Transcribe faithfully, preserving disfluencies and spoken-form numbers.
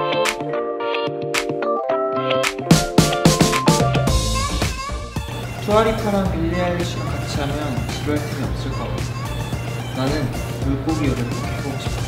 투아리타랑 빌리 아일리시랑 같이 하면 지루할 틈이 없을 것 같아. 나는 물고기 요리를 해보고 싶어.